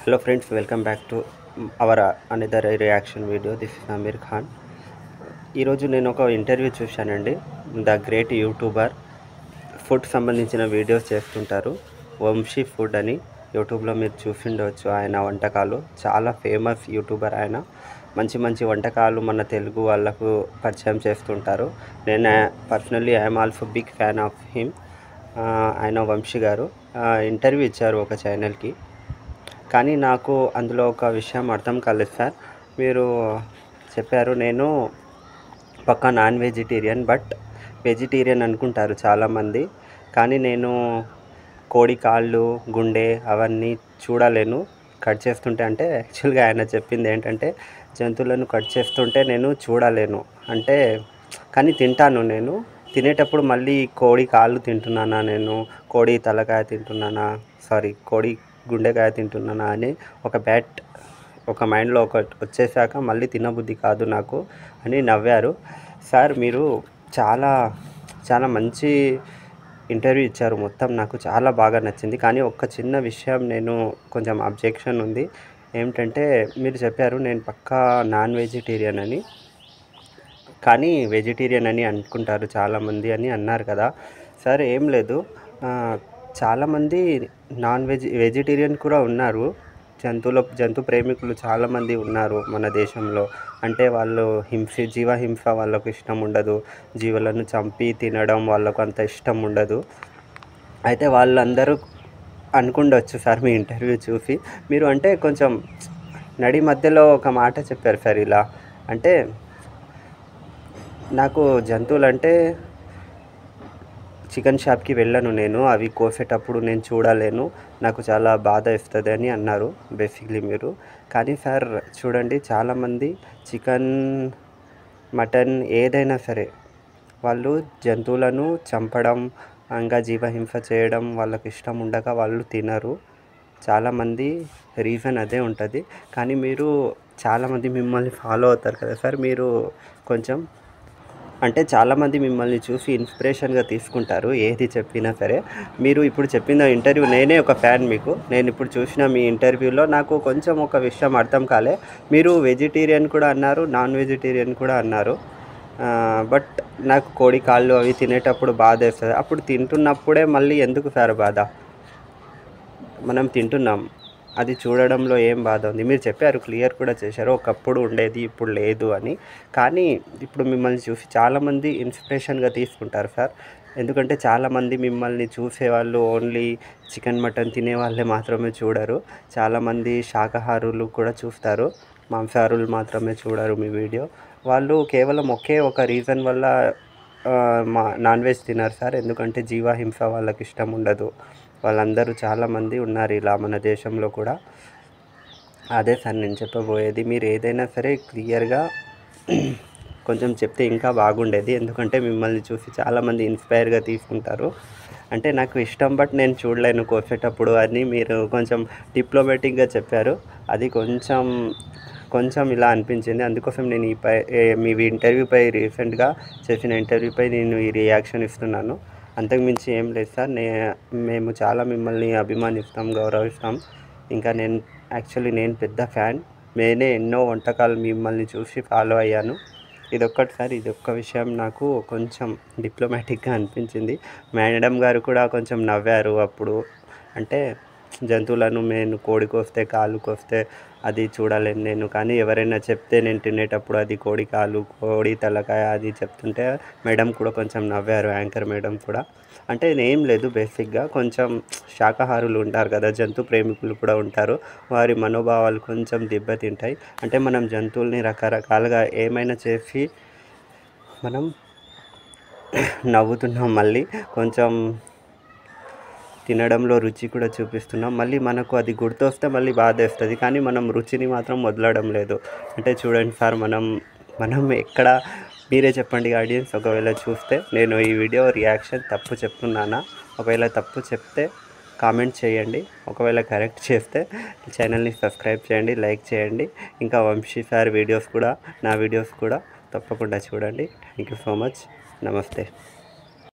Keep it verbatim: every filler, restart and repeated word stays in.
Hello friends, welcome back to our another reaction video. This is Amir Khan. ఈరోజు నేను ఒక interview చూశానండి. The great YouTuber food సంబంధించిన videos చేస్తుంటారు, Vamshi food అని. యూట్యూబ్లో మీరు చూసిండవచ్చు ఆయన వంటకాలు. చాలా ఫేమస్ యూట్యూబర్ ఆయన. మంచి మంచి వంటకాలు మన తెలుగు వాళ్ళకు పరిచయం చేస్తుంటారు. నేను personally I'm also big fan of him. ఆయన వంశీ గారు ఇంటర్వ్యూ ఇచ్చారు ఒక ఛానల్కి. కానీ నాకు అందులో ఒక విషయం అర్థం కాలేదు సార్. మీరు చెప్పారు నేను పక్కా నాన్ వెజిటేరియన్, బట్ వెజిటేరియన్ అనుకుంటారు చాలామంది. కానీ నేను కోడి కాళ్ళు, గుండె అవన్నీ చూడలేను. కట్ చేస్తుంటే అంటే యాక్చువల్గా ఆయన చెప్పింది ఏంటంటే జంతువులను కట్ చేస్తుంటే నేను చూడలేను అంటే, కానీ తింటాను. నేను తినేటప్పుడు మళ్ళీ కోడి కాళ్ళు తింటున్నానా, నేను కోడి తలకాయ తింటున్నానా, సారీ కోడి గుండెకాయ తింటున్నానా అని ఒక బ్యాట్ ఒక మైండ్లో ఒక వచ్చేసాక మళ్ళీ తినబుద్ధి కాదు నాకు అని నవ్వారు. సార్ మీరు చాలా చాలా మంచి ఇంటర్వ్యూ ఇచ్చారు. మొత్తం నాకు చాలా బాగా నచ్చింది. కానీ ఒక చిన్న విషయం నేను కొంచెం అబ్జెక్షన్ ఉంది. ఏమిటంటే మీరు చెప్పారు నేను పక్కా నాన్ వెజిటేరియన్ అని, కానీ వెజిటేరియన్ అని అనుకుంటారు చాలామంది అని అన్నారు కదా సార్. ఏం లేదు, చాలామంది నాన్ వెజ్ వెజిటేరియన్ కూడా ఉన్నారు. జంతువుల జంతు ప్రేమికులు చాలామంది ఉన్నారు మన దేశంలో. అంటే వాళ్ళు హింస జీవహింస వాళ్ళకు ఇష్టం ఉండదు, జీవులను చంపి తినడం వాళ్ళకు అంత ఇష్టం ఉండదు. అయితే వాళ్ళందరూ అనుకుండొచ్చు సార్ మీ ఇంటర్వ్యూ చూసి. మీరు అంటే కొంచెం నడి మధ్యలో ఒక మాట చెప్పారు సార్ ఇలా. అంటే నాకు జంతువులు అంటే చికెన్ షాప్కి వెళ్ళను నేను, అవి కోసేటప్పుడు నేను చూడలేను, నాకు చాలా బాధ ఇస్తుంది అని అన్నారు బేసిక్లీ మీరు. కానీ సార్ చూడండి, చాలామంది చికెన్, మటన్ ఏదైనా సరే వాళ్ళు జంతువులను చంపడం, ఇంకా జీవహింస చేయడం వాళ్ళకి ఇష్టం ఉండక వాళ్ళు తినరు. చాలామంది రీజన్ అదే ఉంటుంది. కానీ మీరు చాలామంది మిమ్మల్ని ఫాలో అవుతారు కదా సార్. మీరు కొంచెం అంటే చాలామంది మిమ్మల్ని చూసి ఇన్స్పిరేషన్గా తీసుకుంటారు ఏది చెప్పినా సరే. మీరు ఇప్పుడు చెప్పిన ఇంటర్వ్యూ, నేనే ఒక ఫ్యాన్ మీకు. నేను ఇప్పుడు చూసిన మీ ఇంటర్వ్యూలో నాకు కొంచెం ఒక విషయం అర్థం కాలే. మీరు వెజిటేరియన్ కూడా అన్నారు, నాన్ వెజిటేరియన్ కూడా అన్నారు. బట్ నాకు కోడి కాళ్ళు అవి తినేటప్పుడు బాధ వేస్తుంది. అప్పుడు తింటున్నప్పుడే మళ్ళీ ఎందుకు సార్ బాధ? మనం తింటున్నాం, అది చూడడంలో ఏం బాధ ఉంది? మీరు చెప్పారు, క్లియర్ కూడా చేశారు, ఒకప్పుడు ఉండేది ఇప్పుడు లేదు అని. కానీ ఇప్పుడు మిమ్మల్ని చూసి చాలామంది ఇన్స్పిరేషన్గా తీసుకుంటారు సార్. ఎందుకంటే చాలామంది మిమ్మల్ని చూసేవాళ్ళు ఓన్లీ చికెన్ మటన్ తినే వాళ్ళే మాత్రమే చూడరు. చాలామంది శాకాహారులు కూడా చూస్తారు, మాంసాహారులు మాత్రమే చూడరు మీ వీడియో. వాళ్ళు కేవలం ఒకే ఒక రీజన్ వల్ల మా నాన్ వెజ్ తిన్నారు సార్. ఎందుకంటే జీవహింస వాళ్ళకి ఇష్టం ఉండదు. వాళ్ళందరూ చాలామంది ఉన్నారు ఇలా మన దేశంలో కూడా. అదే సార్ నేను చెప్పబోయేది. మీరు ఏదైనా సరే క్లియర్గా కొంచెం చెప్తే ఇంకా బాగుండేది. ఎందుకంటే మిమ్మల్ని చూసి చాలామంది ఇన్స్పైర్గా తీసుకుంటారు. అంటే నాకు ఇష్టం, బట్ నేను చూడలేను కోసేటప్పుడు అని మీరు కొంచెం డిప్లొమాటిక్గా చెప్పారు. అది కొంచెం కొంచెం ఇలా అనిపించింది. అందుకోసం నేను ఈ పై మీ ఇంటర్వ్యూపై రీసెంట్గా చేసిన ఇంటర్వ్యూపై నేను ఈ రియాక్షన్ ఇస్తున్నాను. అంతకుమించి ఏం లేదు సార్. నే మేము చాలా మిమ్మల్ని అభిమానిస్తాం, గౌరవిస్తాం. ఇంకా నేను యాక్చువల్లీ నేను పెద్ద ఫ్యాన్. నేనే ఎన్నో వంటకాలు మిమ్మల్ని చూసి ఫాలో అయ్యాను. ఇదొక్కటి సార్, ఇది ఒక్క విషయం నాకు కొంచెం డిప్లొమాటిక్గా అనిపించింది. మేడం గారు కూడా కొంచెం నవ్వారు అప్పుడు. అంటే జంతువులను నేను కోడి కోస్తే, కాలు కోస్తే అది చూడలేను నేను, కానీ ఎవరైనా చెప్తే నేను తినేటప్పుడు అది కోడి కాలు, కోడి తలకాయ అది చెప్తుంటే మేడం కూడా కొంచెం నవ్వారు, యాంకర్ మేడం కూడా. అంటే ఏం లేదు, బేసిక్గా కొంచెం శాకాహారులు ఉంటారు కదా, జంతు ప్రేమికులు కూడా ఉంటారు. వారి మనోభావాలు కొంచెం దెబ్బతింటాయి. అంటే మనం జంతువుల్ని రకరకాలుగా ఏమైనా చేసి మనం నవ్వుతున్నాం, మళ్ళీ కొంచెం తినడంలో రుచి కూడా చూపిస్తున్నాం. మళ్ళీ మనకు అది గుర్తొస్తే మళ్ళీ బాధ వేస్తుంది, కానీ మనం రుచిని మాత్రం వదలడం లేదు. అంటే చూడండి సార్, మనం మనం ఎక్కడ, మీరే చెప్పండి ఆడియన్స్, ఒకవేళ చూస్తే నేను ఈ వీడియో రియాక్షన్ తప్పు చెప్తున్నానా? ఒకవేళ తప్పు చెప్తే కామెంట్ చేయండి, ఒకవేళ కరెక్ట్ చేస్తే ఛానల్ని సబ్స్క్రైబ్ చేయండి, లైక్ చేయండి. ఇంకా వంశీ సార్ వీడియోస్ కూడా, నా వీడియోస్ కూడా తప్పకుండా చూడండి. Thank you so much. నమస్తే.